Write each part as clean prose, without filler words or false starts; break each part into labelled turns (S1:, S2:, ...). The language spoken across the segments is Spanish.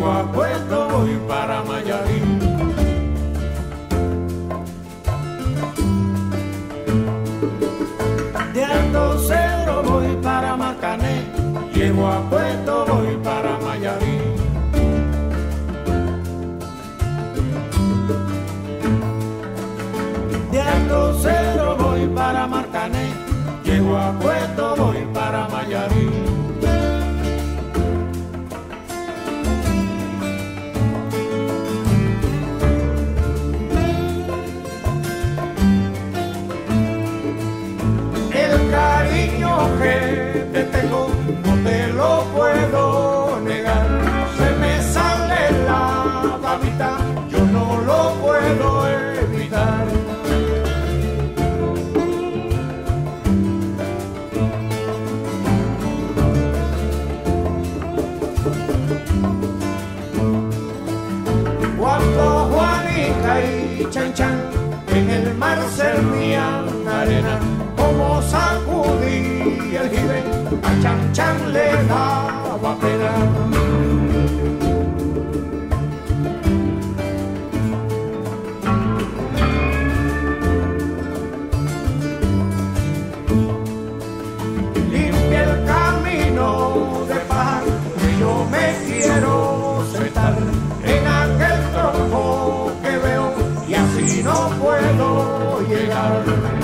S1: llego a Puerto, voy para Mayarí. De Alto Cedro voy para Marcané, llego a Puerto, voy para Mayarí. De Alto Cedro voy para Marcané, llego a Puerto, voy para Mayarí. El cariño que te tengo no te lo puedo negar. Se me sale la babita, yo no lo puedo evitar. Cuando Juanita y Chan Chan en el mar servían arena, como sacudí el jibe, a Chan Chan le daba pena. Limpia el camino de paz, que yo me quiero sentar en aquel tronco que veo y así no puedo llegar.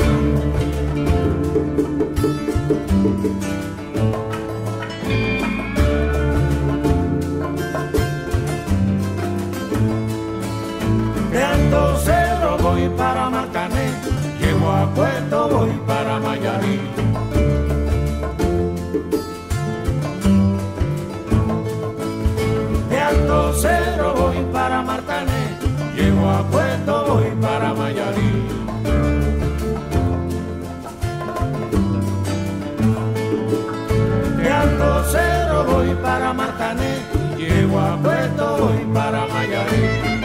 S1: De Alto Cedro voy para Marcané, llego a Puerto, voy para Mayarí. De Alto Cedro voy para Marcané, llego a Puerto, voy para Mayarí. De Alto Cedro voy para Marcané, llego a Puerto, voy para Mayarí.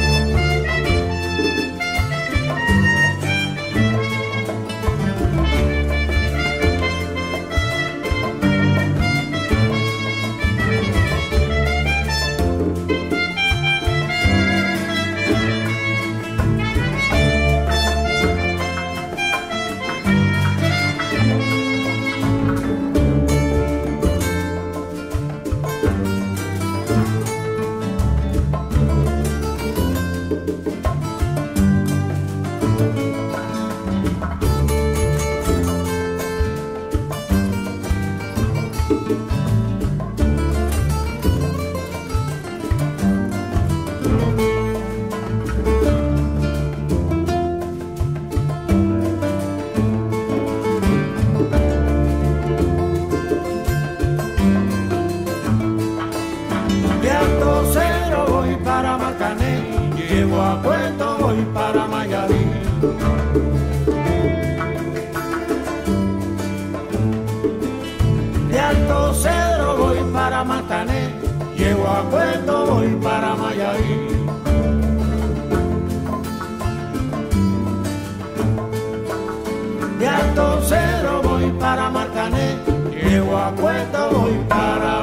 S1: Llego a Puerto, voy para Mayarí. De Alto Cedro voy para Marcané, llego a Puerto, voy para Mayarí. De Alto Cedro voy para Marcané, llego a Puerto, voy para